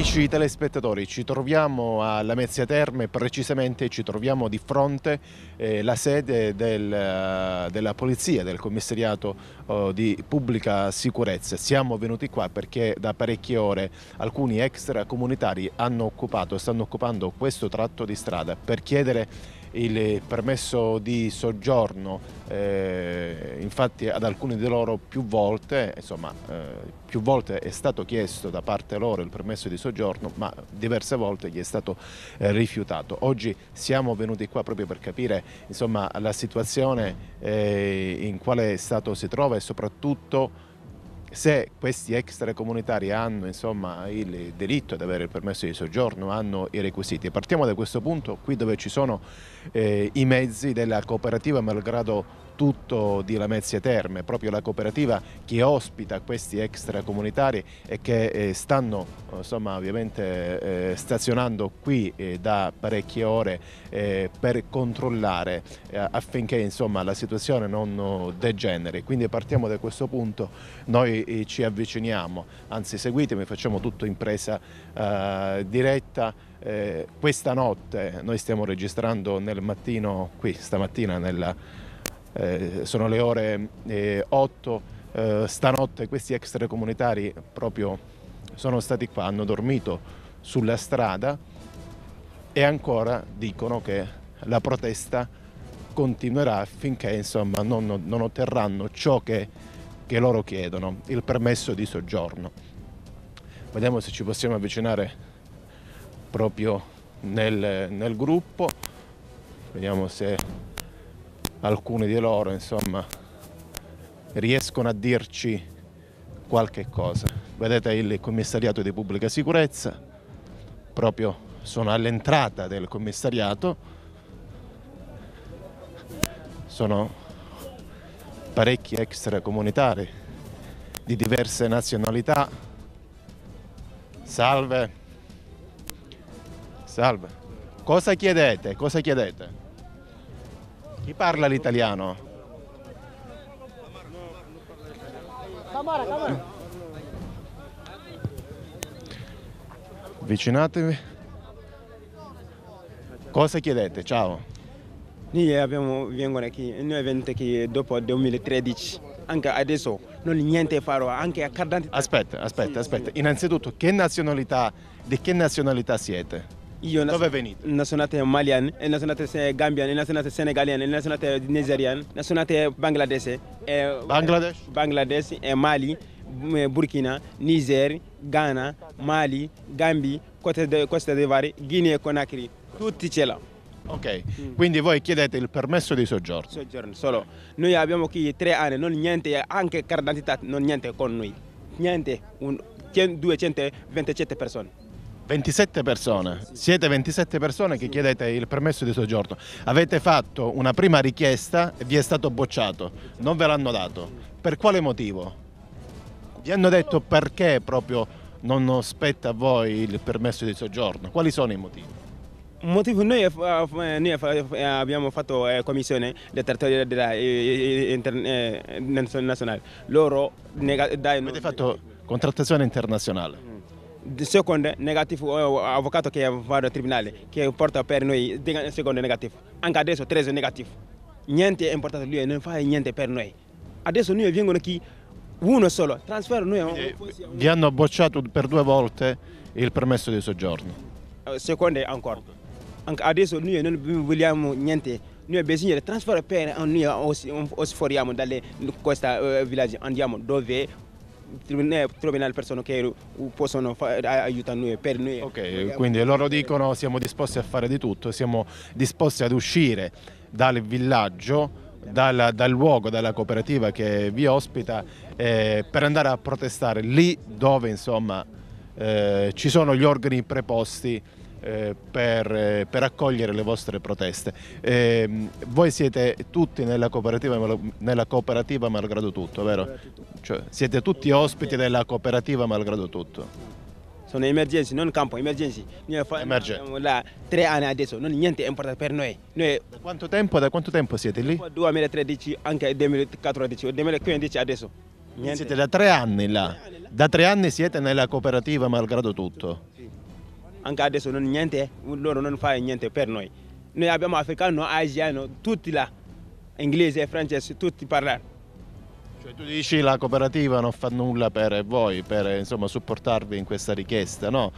Amici telespettatori, ci troviamo a Lamezia Terme, precisamente ci troviamo di fronte alla sede della polizia, del commissariato di pubblica sicurezza. Siamo venuti qua perché da parecchie ore alcuni extracomunitari stanno occupando questo tratto di strada per chiedere il permesso di soggiorno. Infatti ad alcuni di loro più volte è stato chiesto da parte loro il permesso di soggiorno, ma diverse volte gli è stato rifiutato. Oggi siamo venuti qua proprio per capire la situazione in quale stato si trova e soprattutto se questi extracomunitari hanno il diritto ad avere il permesso di soggiorno, hanno i requisiti. Partiamo da questo punto, qui dove ci sono i mezzi della cooperativa Malgrado Tutto di Lamezia Terme, proprio la cooperativa che ospita questi extracomunitari e che stanno ovviamente stazionando qui da parecchie ore per controllare affinché la situazione non degeneri. Quindi partiamo da questo punto, noi ci avviciniamo, anzi seguitemi, facciamo tutto in presa diretta. Questa notte noi stiamo registrando nel mattino, qui stamattina sono le ore 8, stanotte questi extracomunitari proprio sono stati qua, hanno dormito sulla strada e ancora dicono che la protesta continuerà finché non otterranno ciò che loro chiedono, il permesso di soggiorno. Vediamo se ci possiamo avvicinare proprio nel gruppo, vediamo se alcuni di loro riescono a dirci qualche cosa. Vedete il commissariato di pubblica sicurezza, proprio sono all'entrata del commissariato, sono parecchi extracomunitari di diverse nazionalità. Salve, salve, cosa chiedete? Cosa chiedete? Chi parla l'italiano? Avvicinatevi. Cosa chiedete? Ciao. Noi vengono venuti dopo il 2013, anche adesso non niente farò, anche a cardante. Aspetta. Innanzitutto, di che nazionalità siete? Io Dove venite? Nazionale malian, nazionale gambian, nazionale senegalian, nazionale nigerian, nazionale bangladesh, Bangladesh, Mali, Burkina, Niger, Ghana, Mali, Gambia, Costa d'Ivoire, Guinea e Conakry, tutti ce l'hanno. Ok, quindi voi chiedete il permesso di soggiorno? Soggiorno, solo. Noi abbiamo qui 3 anni, non niente, anche carta d'identità, non niente con noi. Niente, 227 persone. 27 persone, siete 27 persone che chiedete il permesso di soggiorno. Avete fatto una prima richiesta e vi è stato bocciato, non ve l'hanno dato. Per quale motivo? Vi hanno detto perché proprio non spetta a voi il permesso di soggiorno? Quali sono i motivi? Motivo, noi abbiamo fatto commissione del territorio nazionale. Loro Avete fatto contrattazione internazionale? Secondo negativo, avvocato che va al tribunale, che porta per noi secondo negativo. Anche adesso 13 negativo. Niente è importante, lui non fa niente per noi. Adesso noi vengono qui uno solo, trasfero noi. Vi hanno bocciato per 2 volte il permesso di soggiorno? Secondo ancora. Anche adesso noi non vogliamo niente. Noi bisogna trasferire per noi osforiamo da questo villaggio, andiamo dove trovare persone che possono aiutare noi per noi. Ok, quindi loro dicono siamo disposti a fare di tutto, siamo disposti ad uscire dal villaggio, dal luogo, dalla cooperativa che vi ospita per andare a protestare lì dove ci sono gli organi preposti per accogliere le vostre proteste. Voi siete tutti nella cooperativa Malgrado Tutto, vero? Cioè, siete tutti ospiti della cooperativa Malgrado Tutto? Sono emergenze, non campo, emergenze. Noi facciamo là 3 anni adesso, non niente è importante per noi. Da quanto tempo siete lì? 2013, anche 2014, 2015 adesso. Siete da 3 anni là? Da 3 anni siete nella cooperativa Malgrado Tutto? Sì. anche adesso non niente, loro non fanno niente per noi. Noi abbiamo africano, asiano, tutti là, inglese, francese, tutti parlano. Cioè, tu dici la cooperativa non fa nulla per voi, per insomma, supportarvi in questa richiesta, no?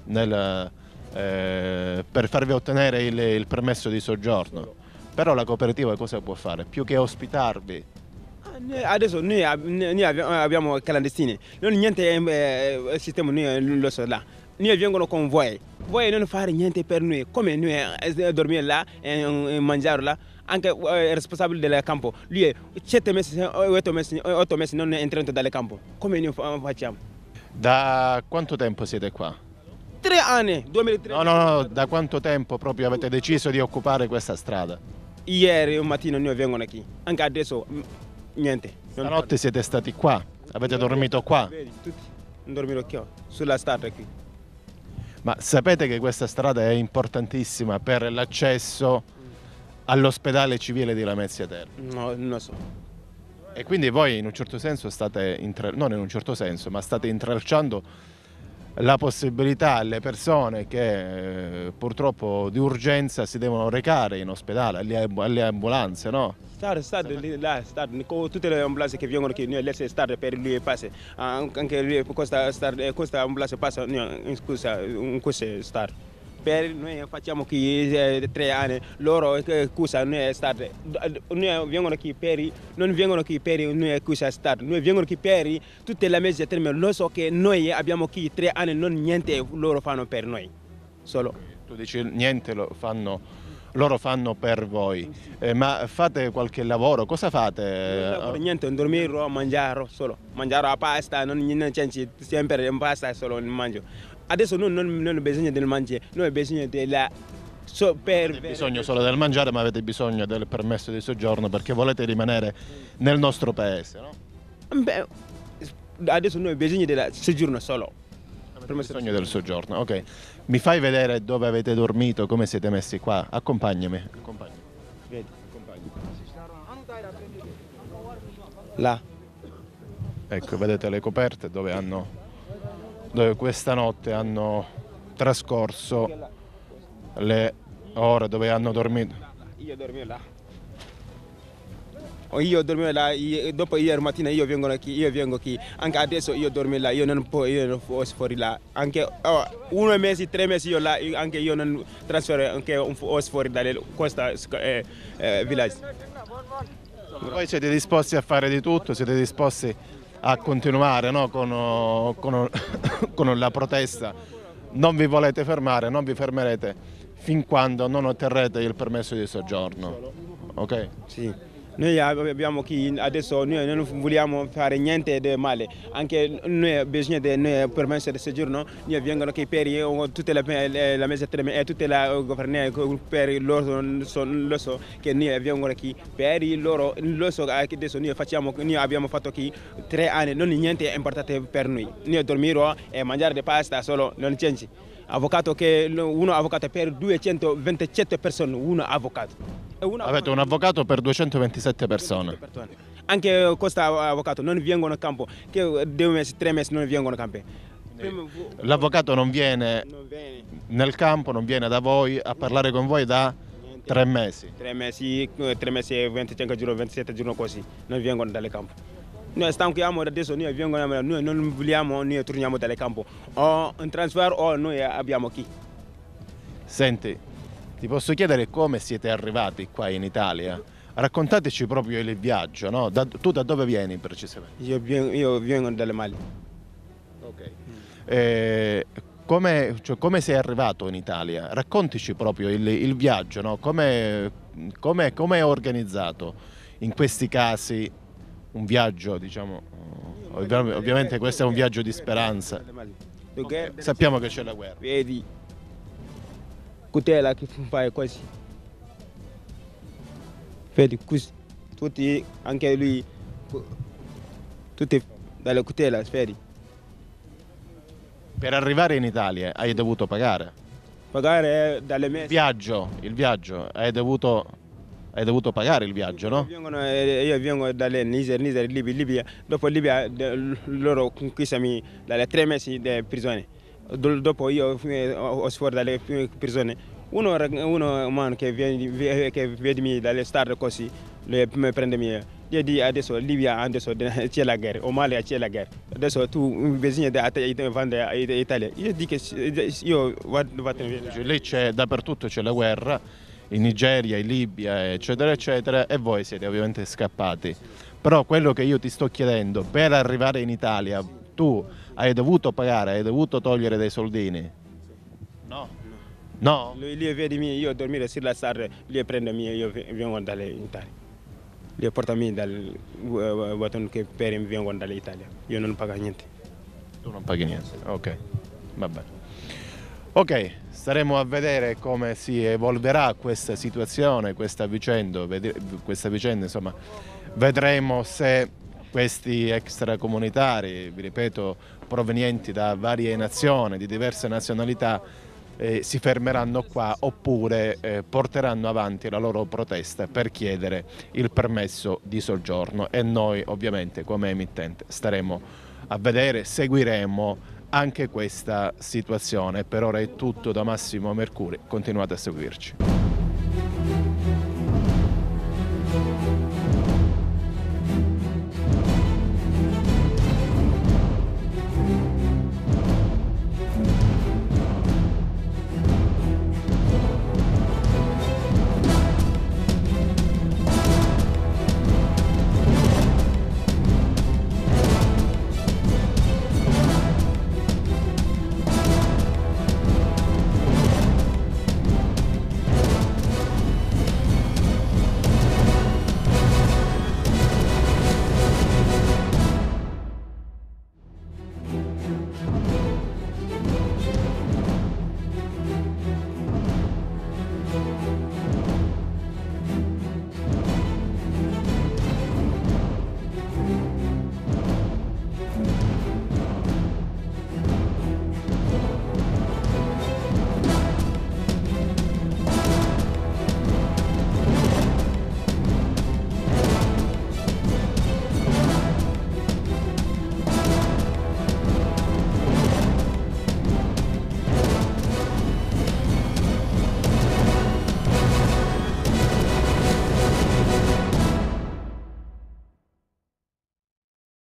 Per farvi ottenere il permesso di soggiorno. Però la cooperativa cosa può fare? Più che ospitarvi. Adesso noi abbiamo clandestini, non niente sistema noi lo so là. Noi vengono con voi non fare niente per noi, come noi dormire là e mangiare là. Anche il responsabile del campo, lui 7 mesi, 8 mesi non è entrato dal campo. Come noi facciamo? Da quanto tempo siete qua? 3 anni, 2003. No, da quanto tempo proprio avete deciso di occupare questa strada? Ieri mattina noi vengono qui, anche adesso niente. Stanotte siete stati qua, avete dormito qua? Vedi, tutti dormono qui, sulla strada qui. Ma sapete che questa strada è importantissima per l'accesso all'ospedale civile di Lamezia Terme? No, non lo so. E quindi voi in un certo senso state, non in un certo senso, ma state intralciando la possibilità alle persone che purtroppo di urgenza si devono recare in ospedale, alle ambulanze, no? Con tutte le ambulanze che vengono qui, noi lasciamo stare per lui passa. Anche lui, questa ambulanza passa, in questo stare. Per noi facciamo qui 3 anni, loro cosa noi noi vengono qui per, non vengono qui per noi cosa stare, noi vengono qui per tutte le mesi termine, lo so che noi abbiamo qui 3 anni, non niente loro fanno per noi, solo. Tu dici niente loro fanno per voi, ma fate qualche lavoro, cosa fate? Niente, dormire, mangiare solo, mangiare la pasta, non c'è sempre pasta, solo mangio. Adesso non abbiamo bisogno del mangiare, noi abbiamo bisogno della... Avete bisogno solo del mangiare, ma avete bisogno del permesso di soggiorno perché volete rimanere nel nostro paese, no? Beh, adesso noi abbiamo bisogno del soggiorno solo. Avete bisogno del soggiorno, ok. Mi fai vedere dove avete dormito, come siete messi qua? Accompagnami. Vedi. Là. Ecco, vedete le coperte dove questa notte hanno trascorso le ore, dove hanno dormito. Io dormivo là, dopo ieri mattina io vengo qui, anche adesso io dormo là, io non posso fuori là, anche 1 mese, 3 mesi io là, anche io non trasfero anche fuori da questo villaggio. Voi siete disposti a fare di tutto, siete disposti a continuare, no, con la protesta, non vi volete fermare, non vi fermerete fin quando non otterrete il permesso di soggiorno, ok? Sì. Noi abbiamo qui, adesso noi non vogliamo fare niente di male, anche noi abbiamo bisogno del permesso di soggiorno, noi vengono qui per tutta la mesa e tutta la governazione per loro, lo so che noi vengono qui per loro, lo so che adesso noi abbiamo fatto qui 3 anni, non niente è importante per noi, noi dormire e mangiare di pasta solo, non c'è. Uno avvocato per 227 persone, uno avvocato. Avete un avvocato per 227 persone? Anche questo avvocato non vengono a campo, che 2 mesi, 3 mesi non vengono a campo. L'avvocato non viene nel campo, non viene da voi a parlare con voi da 3 mesi? 3 mesi, 25 giorni, 27 giorni così, non vengono dal campo. Noi stanchiamo adesso, noi non vogliamo, noi torniamo dal campo, o in trasfer o noi abbiamo qui. Senti, ti posso chiedere come siete arrivati qua in Italia? Raccontateci proprio il viaggio, no? Tu da dove vieni precisamente? Io vengo dalle Mali. Ok. Come sei arrivato in Italia? Raccontici proprio il viaggio, no? Come è organizzato in questi casi un viaggio, diciamo, ovviamente questo è un viaggio di speranza. Okay. Sappiamo che c'è la guerra. Vedi, Cutela che fa così. Vedi, così. Tutti, anche lui, tutti dalle Cutela, vedi. Per arrivare in Italia hai dovuto pagare? Pagare dalle messe. Il viaggio, hai dovuto pagare il viaggio, no? Io vengo dalle Niger, Libia. Dopo Libia loro conquistano dalle 3 mesi di prigione. dopo io ho fuori dalle persone, uno man che vede dalle star così, mi prende me. Io dico adesso Libia adesso c'è la guerra, o Mali c'è la guerra. Adesso tu bisogna vendere Italia. Io dico che io vado lì c'è dappertutto c'è la guerra, in Nigeria, in Libia, eccetera, eccetera, e voi siete ovviamente scappati. Però quello che io ti sto chiedendo, per arrivare in Italia, tu hai dovuto pagare, hai dovuto togliere dei soldini? No. No? Lui vede me, io dormire sulla strada, lui prende me, io vengo dall'Italia. Lui porta me dal botone che per me vengo dall'Italia. Io non pago niente. Tu non paghi niente, ok, va bene. Ok, staremo a vedere come si evolverà questa situazione, questa vicenda, insomma, vedremo se questi extracomunitari, vi ripeto, provenienti da varie nazioni, di diverse nazionalità, si fermeranno qua oppure porteranno avanti la loro protesta per chiedere il permesso di soggiorno, e noi ovviamente come emittente staremo a vedere, seguiremo anche questa situazione. Per ora è tutto da Massimo Mercuri, continuate a seguirci.